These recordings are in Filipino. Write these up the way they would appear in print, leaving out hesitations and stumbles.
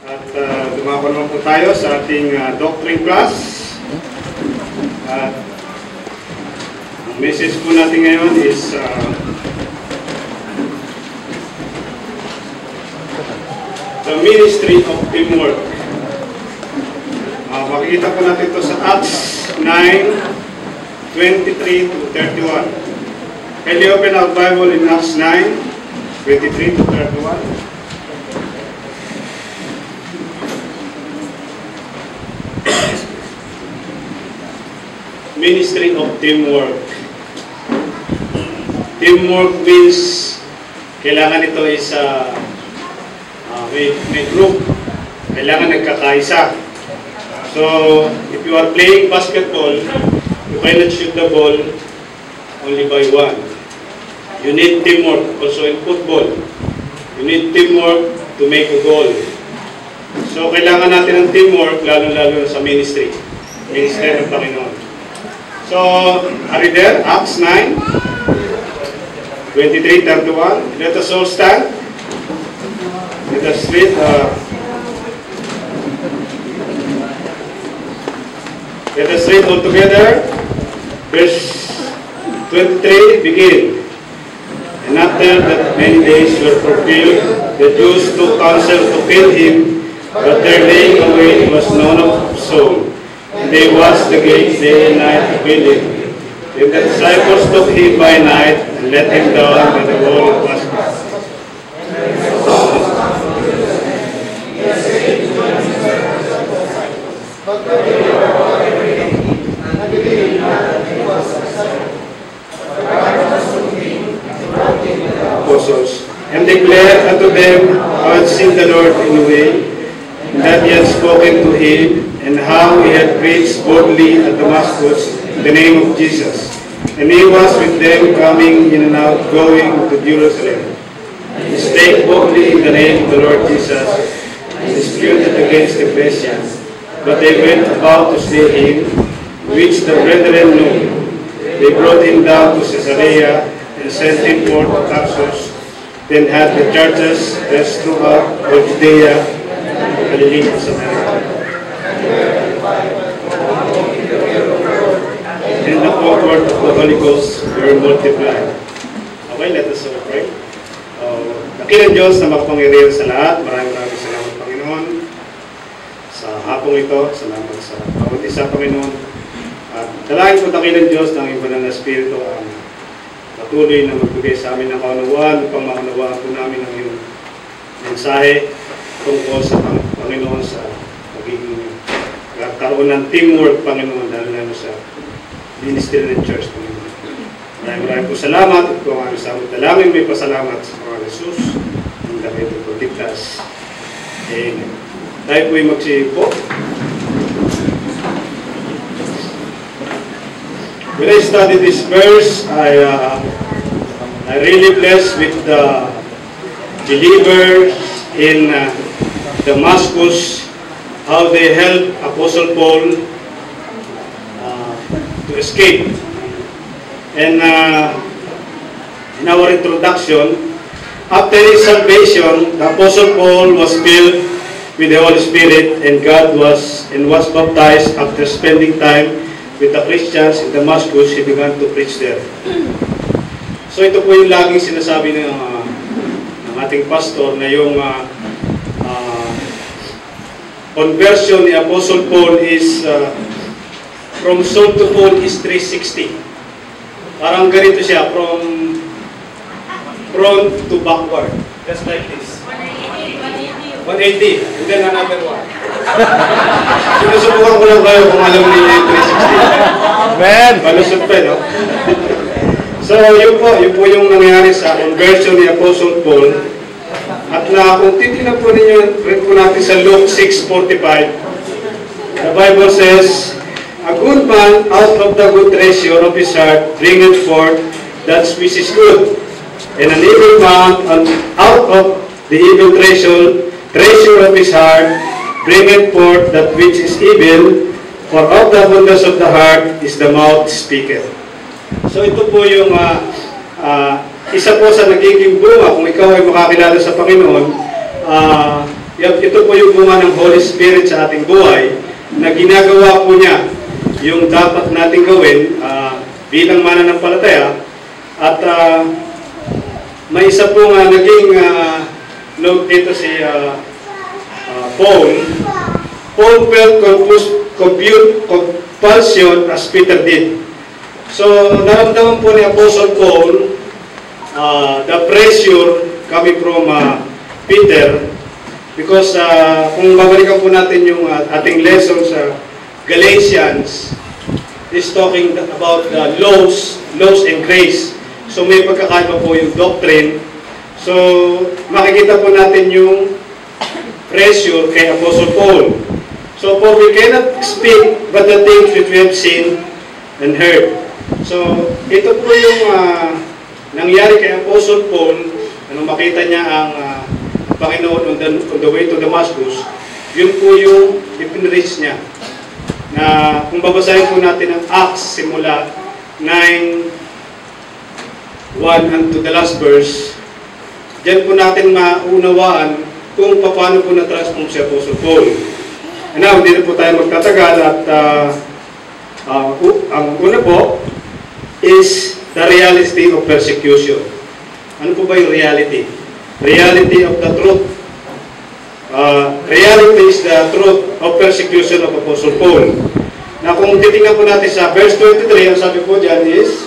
At dumako naman po tayo sa ating doctrine class. At ang message po natin ngayon is the ministry of teamwork. Makikita po natin ito sa Acts 9:23 to 31. Can you open our Bible in Acts 9:23 to 31? Ministry of teamwork. Teamwork means kailangan ito is may group. Kailangan nagkakaisa. So, if you are playing basketball, you cannot shoot the ball only by one. You need teamwork. Also in football, you need teamwork to make a goal. So, kailangan natin ng teamwork, lalo-lalo sa ministry. Ministry ng Panginoon. So, are you there? Acts 9:23-31. Let us all stand. Let us read. Let us read all together. Verse 23, begin. And after that many days were fulfilled, the Jews took counsel to kill him, but their laying await was known of Saul. And they watched the gates day and night to kill him. Then the disciples took him by night and let him down by the wall of Damascus. Apostles, and declared unto them how had seen the Lord in a way, and that he had spoken to him, and how he had preached boldly at Damascus the name of Jesus. And he was with them coming in and out, going to Jerusalem. He spake boldly in the name of the Lord Jesus, and disputed against the Christians. But they went about to slay him, which the brethren knew. They brought him down to Caesarea, and sent him forth to Tarsus, then had the churches rest throughout all Judea, Galilee, and Samaria. And the comfort of the Holy Ghost were multiplied. Okay, let us all pray. Dakilang Diyos na makapangyarihan sa lahat, maraming salamat, Panginoon, sa hapong ito. Salamat sa bawat isa, Panginoon. At dalangin po dakilang Diyos ng iyong banal na Espiritu ang patuloy na magbigay sa amin ng kaunawaan upang maunawaan po namin ang iyong mensahe tungkol sa Panginoon, sa pagiging karoon ng teamwork, Panginoon, dahil sa ministry ng church, Panginoon. Maraming po salamat at kung ano sa aming dalangin, may pasalamat sa Panginoon Jesus ang damit at pagligtas. Amen. Tayo po'y magsipo. When I studied this verse, I really blessed with the believers in Damascus, how they helped Apostle Paul to escape. And in our introduction, after his salvation, the Apostle Paul was filled with the Holy Spirit, and was baptized. After spending time with the Christians in Damascus, he began to preach there. So ito po yung laging sinasabi ng ating pastor, na yung conversion ni Apostle Paul is from Saul to Paul is 360. Parang ganito siya, from front to backward. Just like this. 180. And then another one. Sinusubukan ko lang kayo kung alam niyo yung 360. Man! Malusot pa, no? So, yun po yung nangyari sa conversion ni Apostle Paul. At kung titignan po ninyo, read po natin sa Luke 6:45, the Bible says, a good man out of the good treasure of his heart bringeth forth that which is good, and an evil man out of the evil treasure of his heart bringeth forth that which is evil, for of the abundance of the heart is the mouth speaketh. So ito po yung isa po sa nagiging bunga kung ikaw ay makakilala sa Panginoon, ito po yung bunga ng Holy Spirit sa ating buhay na ginagawa po niya yung dapat nating gawin bilang mananampalataya. At may isa po nga naging note dito si Paul. Paul felt compulsion as Peter did. So, naramdaman po ni Apostle Paul the pressure coming from Peter, because kung babalikan po natin yung ating lesson sa Galatians, is talking about the laws and grace. So, may pagkakaiba po yung doctrine. So, makikita po natin yung pressure kay Apostle Paul. So, for we cannot speak but the things which we have seen and heard. So, ito po yung nangyari kay Apostle Paul, nung makita niya ang Panginoon on the way to Damascus. Yun po yung ipinreach niya. Na kung babasahin po natin ang Acts simula 9:1 and to the last verse, diyan po natin maunawaan kung paano po na-transform si Apostle Paul. And now, hindi na po tayo magtatagal at ang una po is the reality of persecution. Ano po ba yung reality? Reality of the truth. Reality is the truth of persecution of Apostle Paul. Na kung titingnan po natin sa verse 23, ang sabi po dyan is,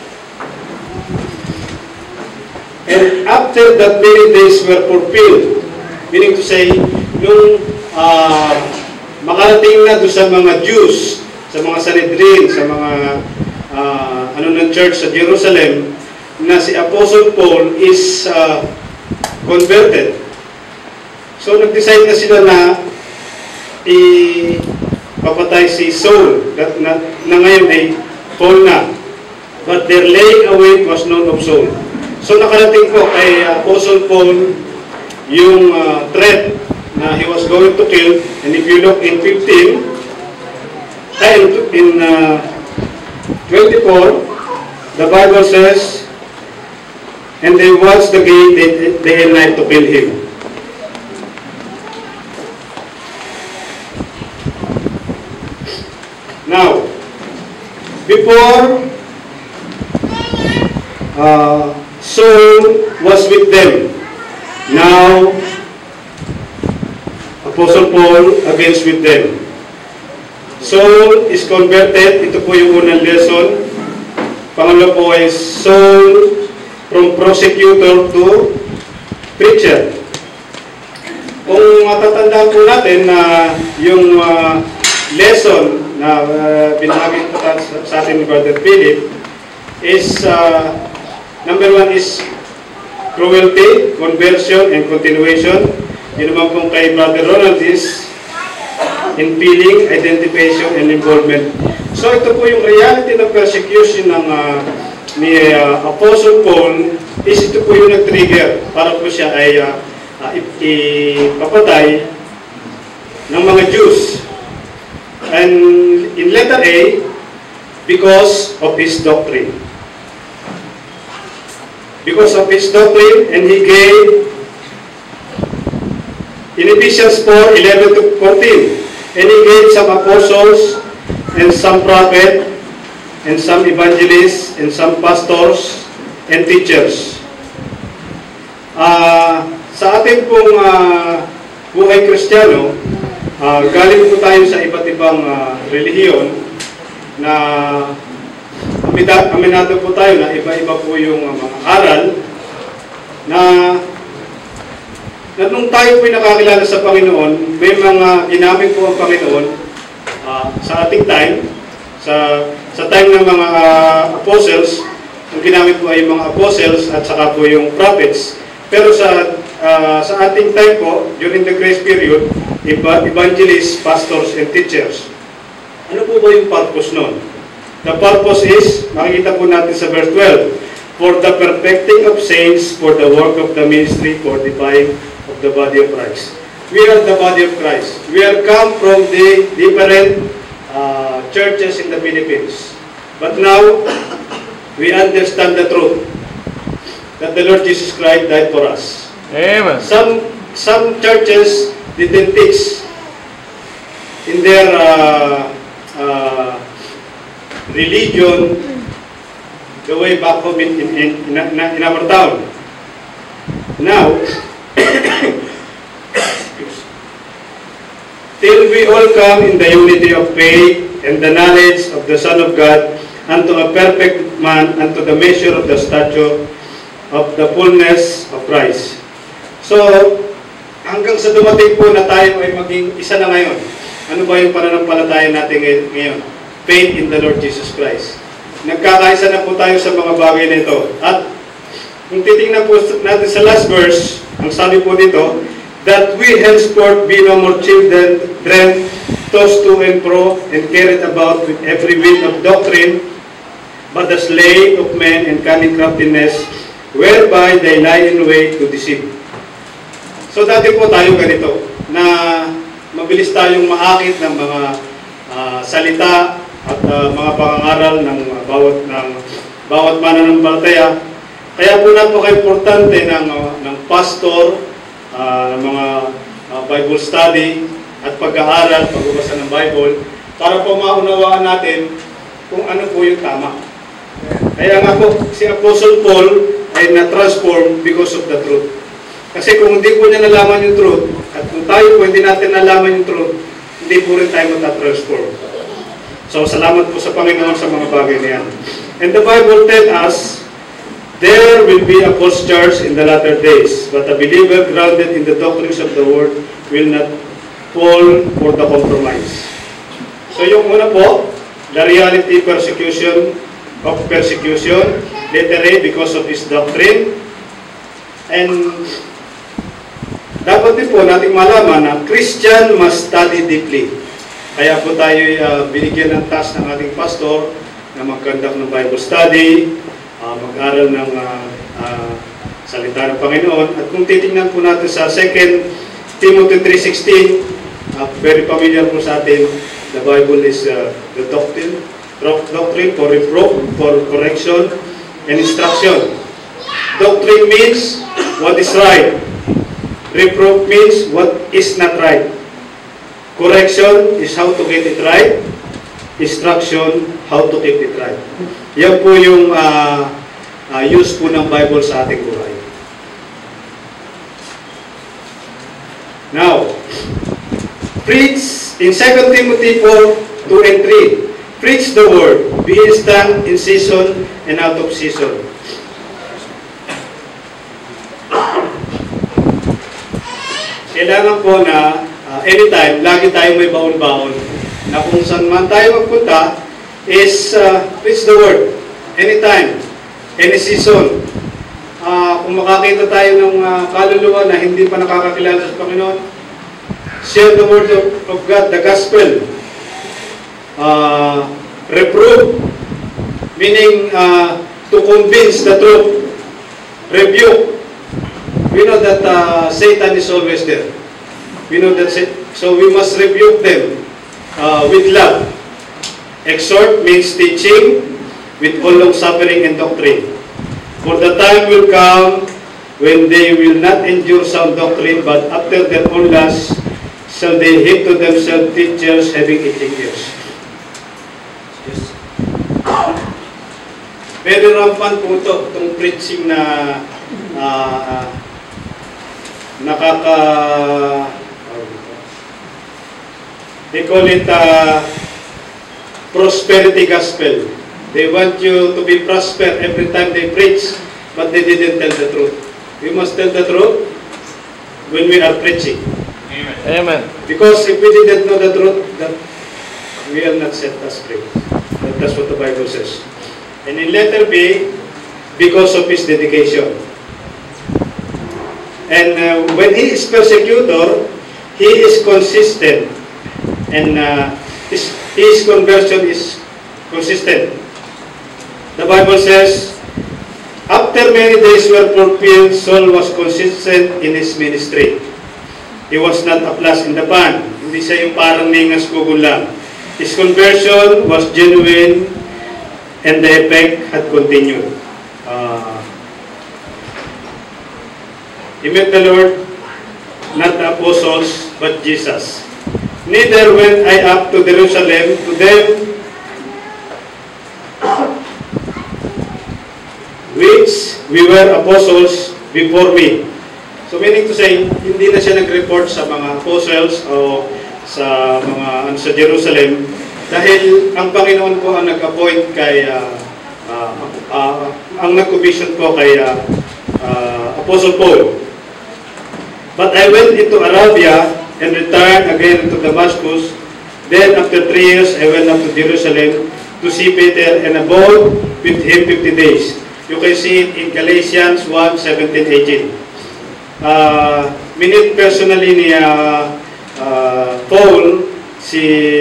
and after that many days were fulfilled, meaning to say, nung makarating na doon sa mga Jews, sa mga Sanhedrin, sa mga ng church sa Jerusalem, na si Apostle Paul is converted. So, nag-decide na sila na ipapatay si Saul, na ngayon ay Paul na. But their laying await was known of Saul. So, nakarating po kay Apostle Paul yung threat na he was going to kill. And if you look in 24, the Bible says, and they watched the gate day and night to kill him. Now, before Saul was with them, now Apostle Paul against with them. Saul is converted. Ito po yung unang lesson. Pangalawa po ay Saul from prosecutor to preacher. Kung matatandaan po natin na yung lesson na binahagi po sa atin ni Brother Philip is number 1 is cruelty, conversion, and continuation. Yun naman pong kay Brother Ronald is in feeling, identification, and involvement. So ito po yung reality ng persecution ng ni Apostle Paul is ito po yung nag-trigger para po siya ay ipapatay ng mga Jews. And in letter A, because of his doctrine. Because of his doctrine, and he gave in Ephesians 4:11 to 14, and he gave some apostles, and some prophets, and some evangelists, and some pastors, and teachers. Sa ating pong buhay Kristiyano, galing po tayo sa iba't ibang relihiyon na aminado po tayo na iba-iba po yung mga aral na nung tayo po nakakilala sa Panginoon, may mga ginamit po ang Panginoon sa ating time, sa time ng mga apostles. Ang ginamit po ay mga apostles at saka po yung prophets. Pero sa ating time po, during the grace period, evangelists, pastors, and teachers. Ano po ba yung purpose nun? The purpose is, makikita po natin sa verse 12, for the perfecting of saints, for the work of the ministry, for the edifying of the body of Christ. We are the body of Christ. We are come from the different churches in the Philippines. But now, we understand the truth that the Lord Jesus Christ died for us. Amen. Some some churches didn't teach in their religion the way back home in our town. Now, till we all come in the unity of faith and the knowledge of the Son of God, unto a perfect man, unto the measure of the stature of the fullness of Christ. So, hanggang sa dumating po na tayo ay maging isa na ngayon. Ano ba yung pananampalataya natin ngayon? Faith in the Lord Jesus Christ. Nagkakaisa na po tayo sa mga bagay na ito. At kung titingnan po natin sa last verse, ang sabi po dito, that we henceforth be no more children, tossed to and fro, and carried about with every wind of doctrine, but the sleight of men and cunning craftiness, whereby they lie in wait to deceive. So dati po tayo ganito, na mabilis tayong maakit ng mga salita at mga pangangaral ng bawat mananampalataya. Kaya po napaka-importante ng pastor, ng mga Bible study at pag-aaral, pagbabasa ng Bible, para po maunawaan natin kung ano po yung tama. Kaya nga po, si Apostle Paul ay na-transform because of the truth. Kasi kung hindi po niya nalaman yung truth, at kung tayo po hindi natin nalaman yung truth, hindi po rin tayo matatransform. So, salamat po sa Panginoon sa mga bagay niyan. And the Bible tells us, there will be a false church in the latter days, but a believer grounded in the doctrines of the Word will not fall for the compromise. So, yung una po, the reality of persecution, letter A, because of his doctrine. And dapat din po nating malaman na Christian must study deeply. Kaya po tayo binigyan ng task ng ating pastor na mag-conduct ng Bible study, mag-aral ng salita ng Panginoon. At kung titingnan po natin sa 2 Timothy 3:16, very familiar po sa atin, the Bible is the doctrine for reproof, for correction, and instruction. Doctrine means what is right. Reproof means what is not right. Correction is how to get it right. Instruction, how to keep it right. Yan po yung use po ng Bible sa ating buhay. Now, preach in 2 Timothy 4:2 and 3. Preach the word, be instant in season and out of season. Kailangan po na anytime, lagi tayo may baon-baon na kung saan man tayo magpunta is preach the word. Anytime, any season. Kung makakita tayo ng kaluluwa na hindi pa nakakakilala sa Panginoon, share the word of God, the gospel. Reprove, meaning to convince the truth. Rebuke. We know that Satan is always there. We know that, so we must rebuke them with love. Exhort means teaching with all long suffering and doctrine. For the time will come when they will not endure sound doctrine, but after their own lust shall they heap to themselves teachers having itching ears. Yes. Very rampant po ito, itong preaching na they call it prosperity gospel. They want you to be prosper every time they preach, but they didn't tell the truth. We must tell the truth when we are preaching. Amen. Amen. Because if we didn't know the truth, that we are not set us free. That's what the Bible says. And in letter B, because of his dedication. And when he is persecutor, he is consistent, and his conversion is consistent. The Bible says, after many days were fulfilled, Saul was consistent in his ministry. He was not a flash in the pan. Hindi siya yung parang ningas kugun lang. His conversion was genuine, and the effect had continued. He met the Lord not the apostles, but Jesus. Neither went I up to Jerusalem to them which we were apostles before me. So meaning to say, hindi na siya nag-report sa mga apostles o sa mga sa Jerusalem dahil ang Panginoon po ang nag-appoint kay ang nag-commission po kay Apostle Paul. But I went into Arabia and returned again to Damascus. Then after 3 years I went up to Jerusalem to see Peter and abode with him 50 days. You can see it in Galatians 1:17-18. Minute personally ni Paul si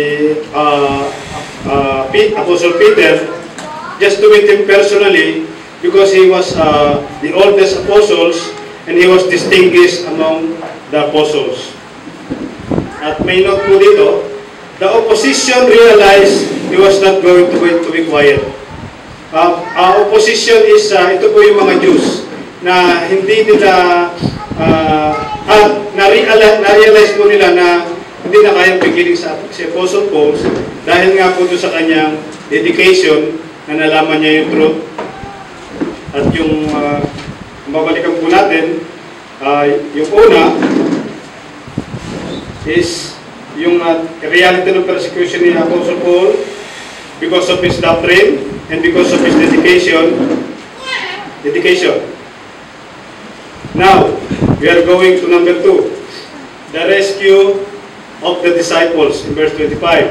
Apostle Peter just to meet him personally because he was the oldest apostles and he was distinguished among the apostles. At may note po dito, the opposition realized he was not going to be quiet. Opposition is, ito po yung mga Jews na hindi nila, na-realize po nila na hindi na kayang pigiling si Apostle Paul dahil nga po doon sa kanyang dedication na nalaman niya yung truth. At yung, mabalikan po natin, yung una is yung reality ng persecution ni Apostle Paul because of his doctrine and because of his dedication. Now, we are going to number 2, the rescue of the disciples in verse 25.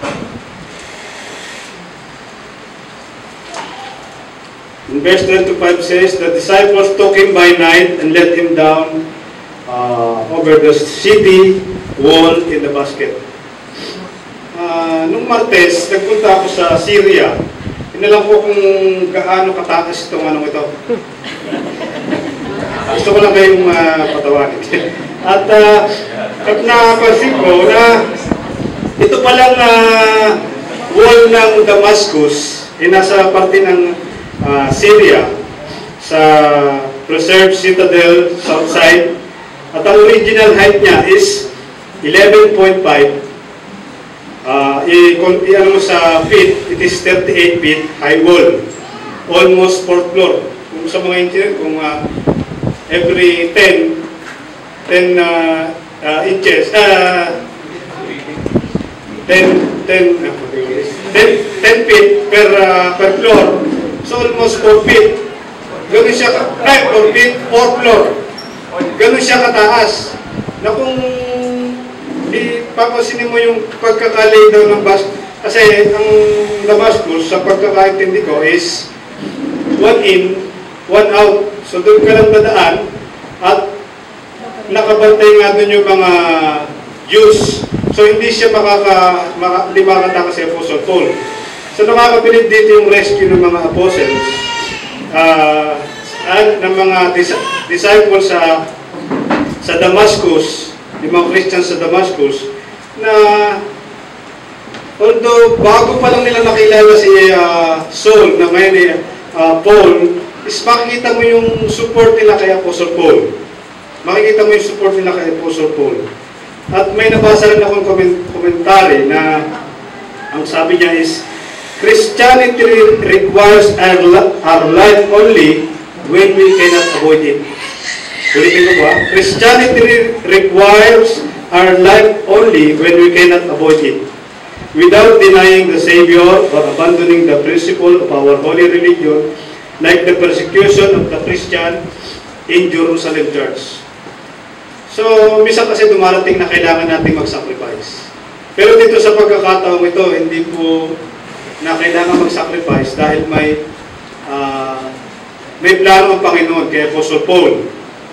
In verse 25 says, the disciples took him by night and let him down over the city wall in the basket. Nung Martes, nagpunta ako sa Syria. Inalam ko kung gaano katakas itong anong ito. Gusto ko lang kayong patawanin. At napansin ko na ito palang wall ng Damascus ay nasa parte ng Syria sa preserved citadel south side. At ang original height niya is 11.5. Ano mo sa feet, it is 38 feet high wall. Almost 4th floor. Kung sa mga engineer, kung every 10 inches, 10 feet per floor. So almost 4 feet. Ganun siya, 4 feet, 4 floor. Ganun siya kataas. Na kung papansinin mo yung pagkakalay daw ng bus, kasi ang Damascus, sa pagkakaintindi ko, is 1 in, 1 out. So doon ka lang dadaan at nakabantay nga doon yung mga Jews. So hindi siya hindi makakataka si Apostle Paul. So nakakabilib dito yung rescue ng mga apostles ng mga disciples sa Damascus, yung mga Christians sa Damascus, na although bago pa lang nila nakilala si Saul na ngayon Paul, is makikita mo yung support nila kay Apostle Paul. Makikita mo yung support nila kay Apostle Paul. At may nabasa rin akong komentary na ang sabi niya is, Christianity requires our life only when we cannot avoid it. Ulitin ko po, Christianity requires our life only when we cannot avoid it, without denying the Savior or abandoning the principle of our holy religion, like the persecution of the Christian in Jerusalem Church. So, minsan kasi dumarating na kailangan nating mag-sacrifice. Pero dito sa pagkakataong ito, hindi po na kailangan mag-sacrifice dahil may plano ang Panginoon kay Apostle Paul.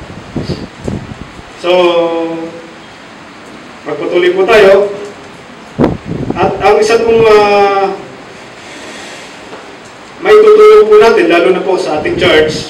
So, magpatuloy po tayo. At ang isa pong may tutulong po natin, lalo na po sa ating church,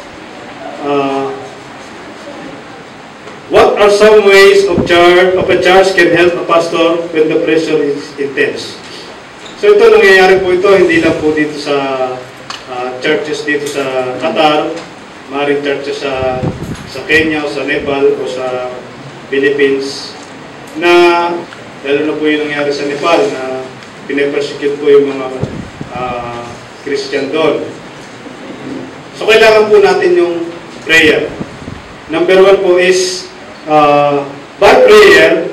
what are some ways of a church can help a pastor when the pressure is intense? So ito, nangyayari po ito, hindi lang po dito sa churches dito sa Qatar, maaaring churches sa Kenya o sa Nepal o sa Philippines na lalo na po yung nangyari sa Nepal na pinapersecute po yung mga Christian doon. So kailangan po natin yung prayer. Number 1 po is by prayer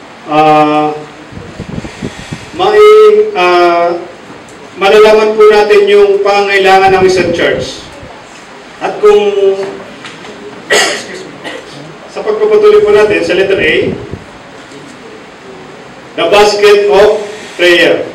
malalaman po natin yung pangangailangan ng isang church. At kung sa pagpapatuloy po natin sa letter A, the basket of prayer.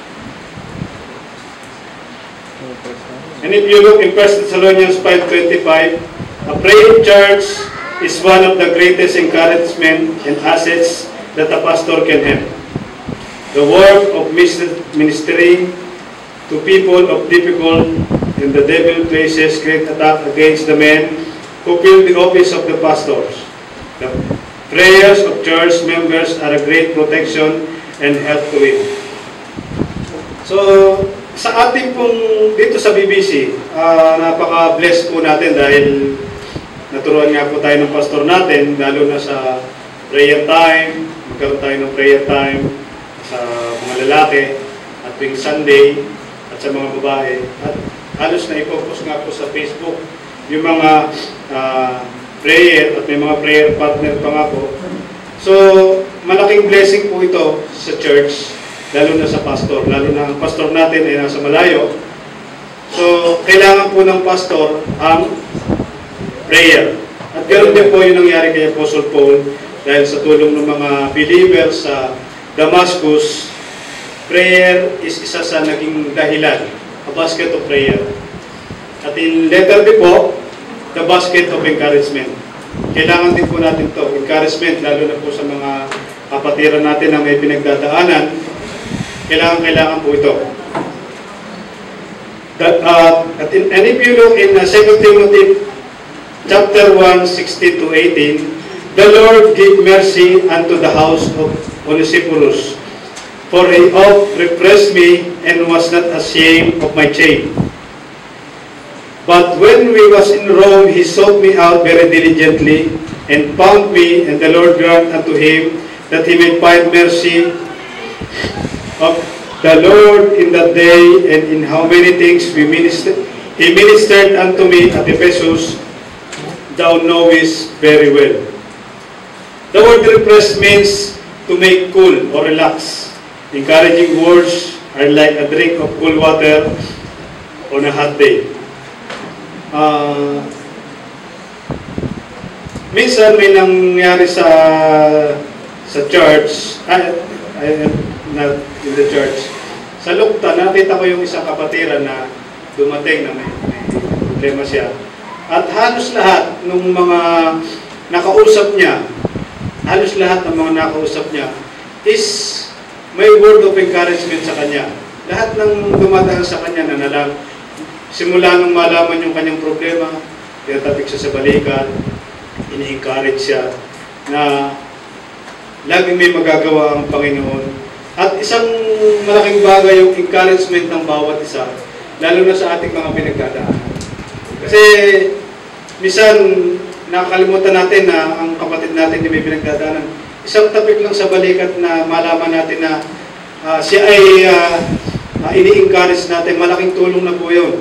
And if you look in 1 Thessalonians 5:25, a praying church is one of the greatest encouragement and assets that a pastor can have. The work of ministering to people of difficult and the devil places great attack against the men who fill the office of the pastors. The prayers of church members are a great protection and help to him. So, sa ating pong dito sa BBC, napaka-blessed po natin dahil naturuan nga po tayo ng pastor natin, lalo na sa prayer time, magkaroon tayo ng prayer time sa mga lalaki at tuwing Sunday at sa mga babae. At halos na i-focus nga po sa Facebook yung mga prayer at may mga prayer partner pa nga po. So, malaking blessing po ito sa church, lalo na sa pastor. Lalo na ang pastor natin ay nasa malayo. So, kailangan po ng pastor ang prayer. At ganoon din po yung nangyari kay Apostle Paul dahil sa tulong ng mga believers sa Damascus, prayer is isa sa naging dahilan, a basket of prayer. At in letter B po, the basket of encouragement. Kailangan din po natin to encouragement, lalo na po sa mga kapatiran natin na may pinagdadaanan. Kailangan po ito. And if you look in 2 Timothy chapter 1, 16 to 18, the Lord give mercy unto the house of Onesiphorus, for he oft repressed me and was not ashamed of my chain. But when we was in Rome, he sought me out very diligently and found me, and the Lord grant unto him that he may find mercy of the Lord in that day, and in how many things he ministered unto me at Ephesus, thou knowest very well. The word repress means to make cool or relax. Encouraging words are like a drink of cool water on a hot day. Minsan may nangyari sa church, not in the church. Sa Lukta, nakita ko yung isang kapatiran na dumating na may problema siya. At halos lahat ng mga nakausap niya, is may word of encouragement sa kanya. Lahat ng dumadaan sa kanya na simula nung malaman yung kanyang problema, tinatapik siya sa balikan, ini-encourage siya na laging may magagawa ang Panginoon. At isang malaking bagay yung encouragement ng bawat isa, lalo na sa ating mga pinagdadaan. Kasi minsan nakakalimutan natin na ang kapatid natin na may pinagdadaanan, isang tapik lang sa balikat na malaman natin na siya ay ini-encourage natin, malaking tulong na po yun.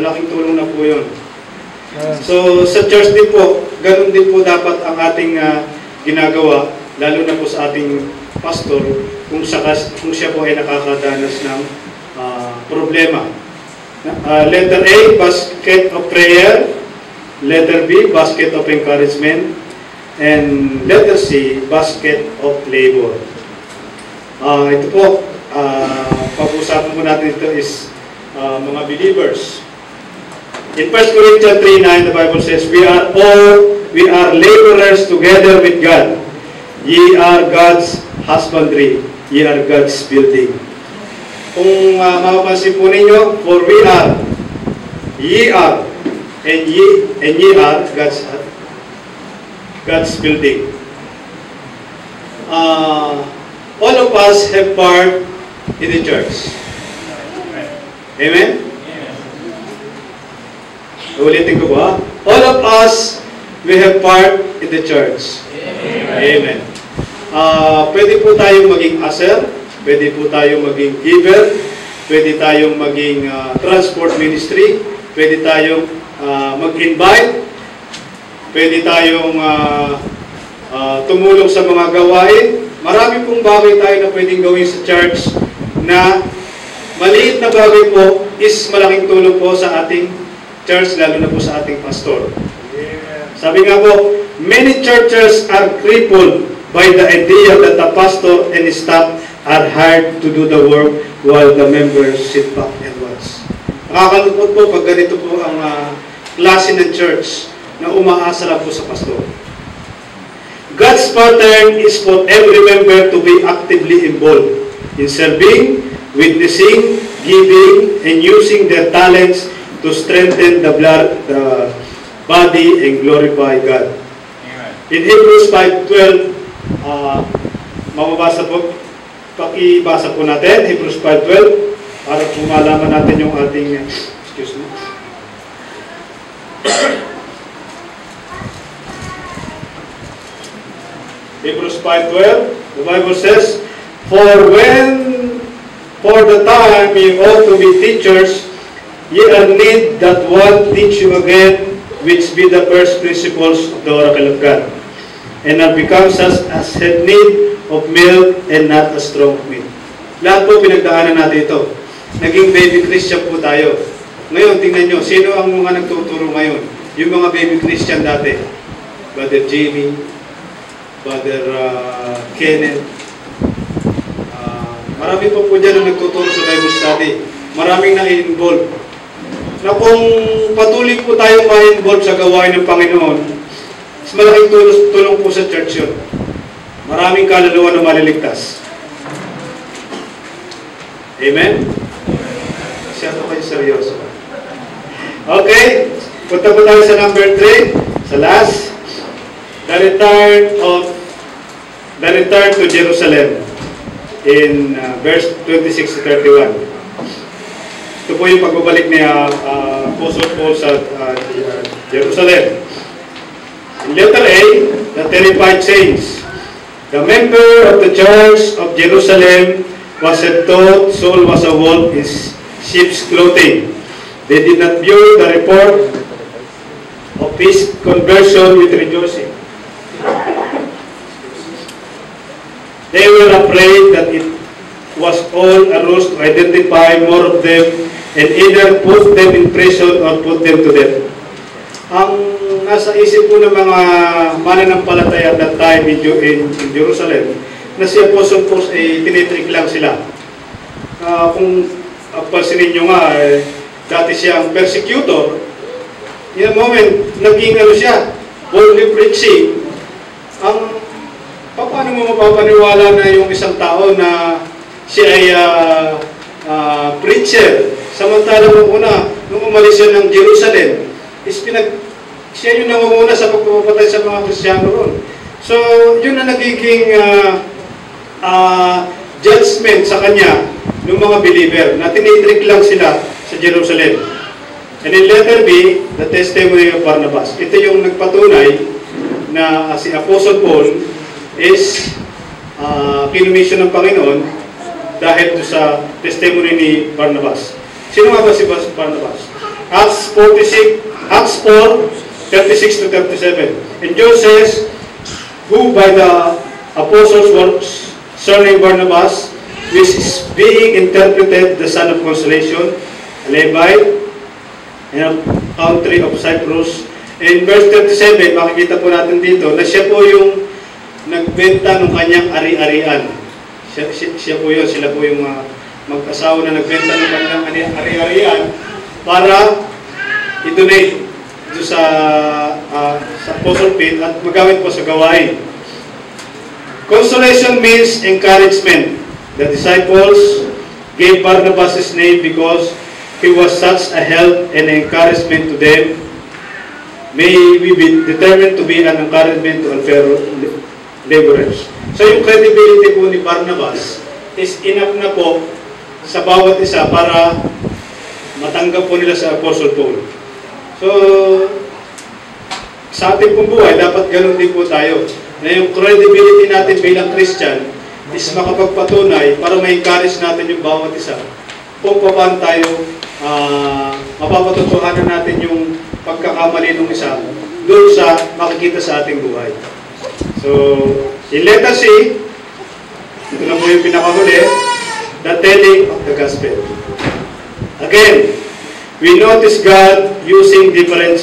So sa church din po, ganun din po dapat ang ating ginagawa, lalo na po sa ating pastor, kung siya po ay nakakadanas ng problema. Letter A, basket of prayer. Letter B, basket of encouragement. And letter C, basket of labor. Ito po, pag-usapan po natin ito is mga believers. In 1 Corinthians 3:9, the Bible says, We are laborers together with God. Ye are God's husbandry. Ye are God's building. Kung mapapansin po ninyo, for we are, ye are, and ye are God's building. All of us have part in the church. Amen? Ulitin ko ba? All of us, we have part in the church. Amen. Pwede po tayong maging usher, pwede po tayong maging giver, pwede tayong maging transport ministry, pwede tayong mag-invite, pwede tayong tumulong sa mga gawain. Marami pong bagay tayo na pwedeng gawin sa church na maliit na bagay po is malaking tulong po sa ating church, lalo na po sa ating pastor. Sabi nga po, many churches are crippled by the idea that the pastor and his staff are hired to do the work while the members sit back and watch. Nakakalungkot po pag ganito po ang klase ng church na umaasa lang po sa pastor. God's pattern is for every member to be actively involved in serving, witnessing, giving, and using their talents to strengthen the body and glorify God. Amen. In Hebrews 5:12, mababasa po, pakibasa po natin, Hebrews 5:12, para po malaman natin yung ating, excuse me. Hebrews 5:12, the Bible says, For the time ye ought to be teachers, ye are need that one teach you again, which be the first principles of the oracle of God, and are become such as have need of milk and not a strong meat. Lahat po pinagdaanan natin ito. Naging baby Christian po tayo. Ngayon, tingnan nyo, sino ang mga nagtuturo ngayon? Yung mga baby Christian dati. Brother Jimmy, Brother Kenneth. Marami po dyan ang nagtuturo sa Bible study. Maraming na-involve. Na kung patuloy po tayong ma-involve sa gawain ng Panginoon, mas malaking tulong po sa church yun. Maraming kaluluwa na maliligtas. Amen? Masyado kayo seryoso. Okay, punta po tayo sa number 3, sa last. The return to Jerusalem in verse 26 to 31. Ito po yung pagbabalik ni Apostle Paul sa Jerusalem. In letter A, the terrified saints. The member of the church of Jerusalem was thought Saul was a wolf in sheep's clothing. They did not view the report of his conversion with rejoicing. They were afraid that it was all a ruse to identify more of them and either put them in prison or put them to death. Ang nasa isip po ng mga mananampalataya at that time in Jerusalem, na si Apostle Paul ay tinitrik lang sila. Kung pansinin nyo nga, dati siyang persecutor, in a moment, naging siya, boldly preaching. Paano mo mapapaniwala na yung isang tao na siya ay preacher? Samantalang nung umalis siya ng Jerusalem, siya yung nangunguna sa pagpapatay sa mga Kristiyano ron. So, yun na nagiging judgment sa kanya ng mga believer na tinitrik lang sila sa Jerusalem. And in letter B, the testimony of Barnabas. Ito yung nagpatunay na si Apostle Paul is kinumisyon ng Panginoon dahil sa testimony ni Barnabas. Sino nga ba si Barnabas? Acts 4, 36 to 37. And John says, who by the apostles was surnamed Barnabas, which is being interpreted the son of consolation, a Levite, in a country of Cyprus. In verse 37, makikita po natin dito na siya po yung nagbenta ng kanyang ari-arian. Siya po yun, sila po yung mag-asawa na nagbenta ng kanyang ari-arian para i-donate dito sa Apostle Pete at magamit po sa gawain. Consolation means encouragement. The disciples gave Barnabas his name because he was such a help and encouragement to them. May we be determined to be an encouragement to unfair laborers. So yung credibility po ni Barnabas is enough na po sa bawat isa para matanggap po nila sa Apostle Paul. So, sa ating pong buhay, dapat ganun din po tayo. na yung credibility natin bilang Christian is makapagpatunay para ma-encourage natin yung bawat isa kung paano tayo mapapatutuhanan natin yung pagkakamali ng isa doon sa makikita sa ating buhay. So, in letter C, ito na po yung pinakahuli, the telling of the gospel. Again, we notice God using different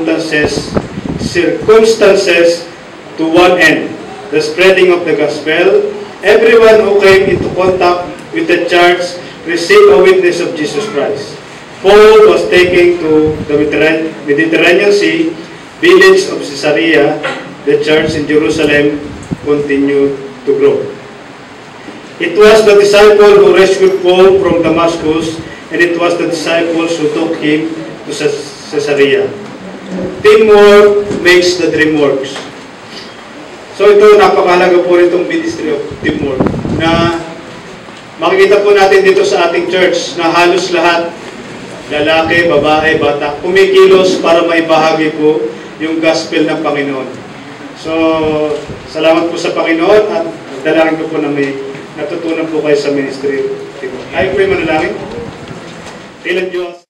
circumstances to one end, the spreading of the gospel. Everyone who came into contact with the church received a witness of Jesus Christ. Paul was taken to the Mediterranean Sea, village of Caesarea. The church in Jerusalem continued to grow. It was the disciple who rescued Paul from Damascus, and it was the disciples who took him to Caesarea. Teamwork makes the dream works. So ito, napakahalaga po itong ministry of teamwork na makikita po natin dito sa ating church na halos lahat, lalaki, babae, bata, kumikilos para maibahagi po yung gospel ng Panginoon. So, salamat po sa Panginoon at dalangin ko po na may natutunan po kayo sa ministry. Ay po yung manalangin. Kailan Diyos.